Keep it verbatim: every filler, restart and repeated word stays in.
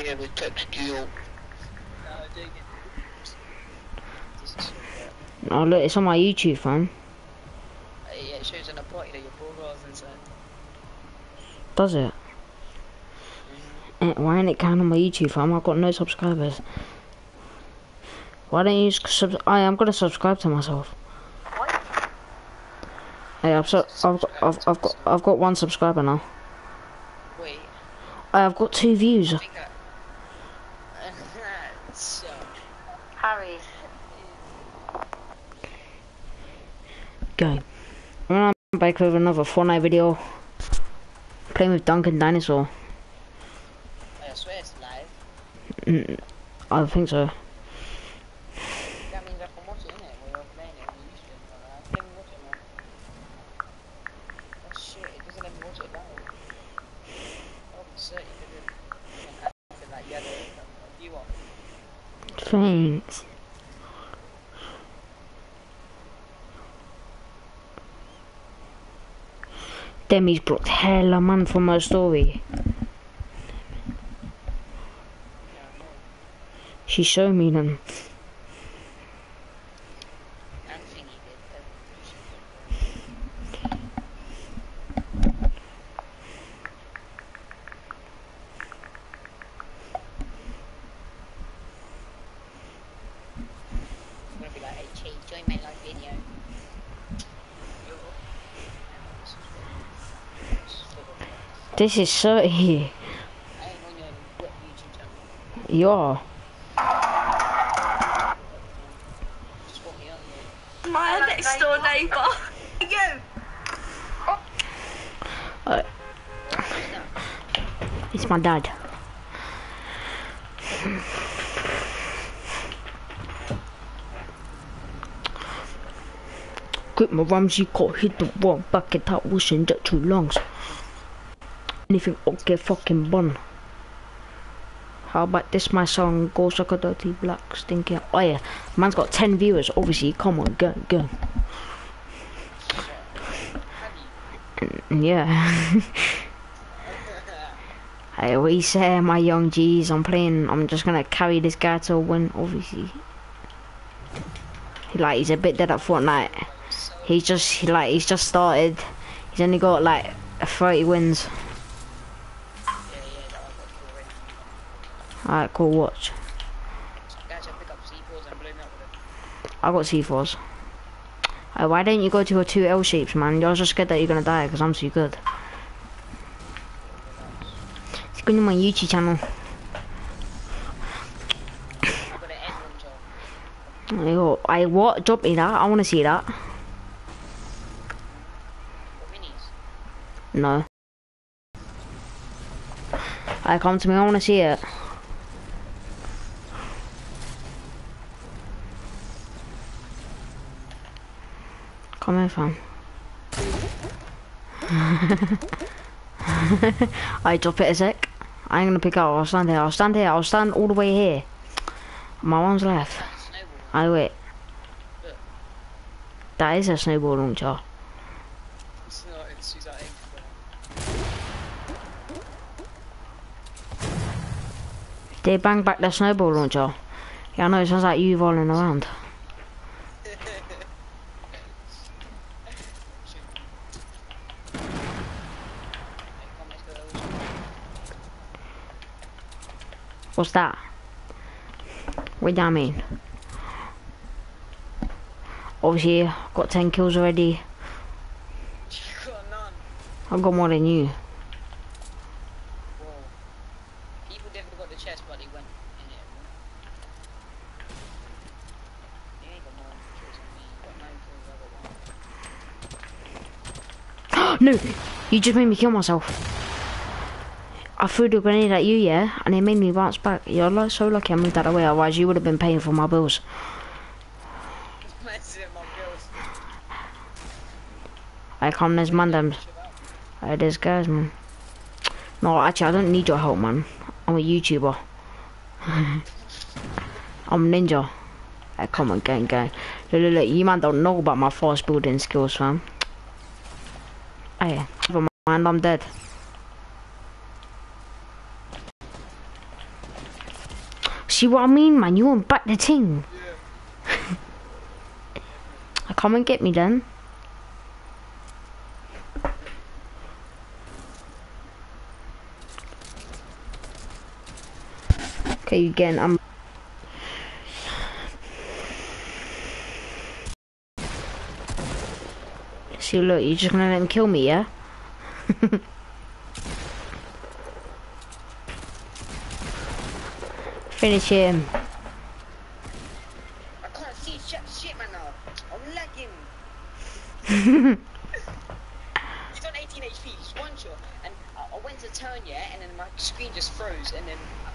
here with text you. No, dig it. This is so bad. Oh look, it's on my YouTube, fam. Uh, yeah, it shows on the bottom that your profile's inside. Does it? Mm. Why ain't it counting on my YouTube, fam? I've got no subscribers. Why don't you sub? I am gonna subscribe to myself. What? Hey, I've, su I've, got, I've, I've got I've got one subscriber now. Wait. I've got two views. I think I... so... Harry. Go. I'm back with another Fortnite video. Playing with Duncan Dinosaur. I swear it's live. Mm, I think so. That means I can watch it, innit? When you're playing it on YouTube. I can't even watch it, man. Oh shit, it doesn't let me watch it live. I'll be certain you can like, yeah, the view on. Thanks. Demi's blocked hella man from my story. She showed me them. This is so here. You are. My next door neighbour. You. Uh, it's my dad. Quit my Ramsey caught hit the wall back at that wishing that two lungs. Anything okay fucking bun. How about this my song Go Suck a Dirty Black Stinking. Oh yeah, man's got ten viewers, obviously, come on, go, go. Yeah. Hey, what you say, my young G's? I'm playing, I'm just gonna carry this guy to a win, obviously. He, like, he's a bit dead at Fortnite. He's just, he, like, he's just started. He's only got, like, thirty wins. Alright, cool, watch. I got C fours. Right, why don't you go to your two L shapes, man? You're just scared that you're gonna die because I'm too good. It's going to my YouTube channel. Yo, I what? Drop me that. I want to see that. No. I come to me. I want to see it. Come here, fam. I drop it a sec. I ain't gonna pick up. I'll stand here. I'll stand here. I'll stand all the way here. My one's left. I wait. That is a snowball launcher. It's not. It's she's at They bang back the snowball launcher. Yeah, I know. It sounds like you rolling around. What's that? What do I mean? Obviously, I've got ten kills already. You got none. I've got more than you. Whoa. People definitely got the chest, but they went in it. You ain't got more kills than me. You got nine kills, the other one. No! You just made me kill myself. I threw the grenade at you, yeah, and it made me bounce back. You're like so lucky I moved out of the way, otherwise you would have been paying for my bills. I come, there's man them. Hey, there's guys, man. No, actually, I don't need your help, man. I'm a YouTuber. I'm ninja. Hey, come on, gang, gang. Look, look, look, you man don't know about my fast building skills, fam. Hey, never mind, I'm dead. See what I mean, man? You want back the ting. Yeah. Come and get me then. Okay, again, I'm... See, look, you're just gonna let him kill me, yeah? Finish him. I can't see shit, shit man now. I'm lagging. He's on eighteen H P, just one shot. And I, I went to turn, yeah, and then my screen just froze. And then I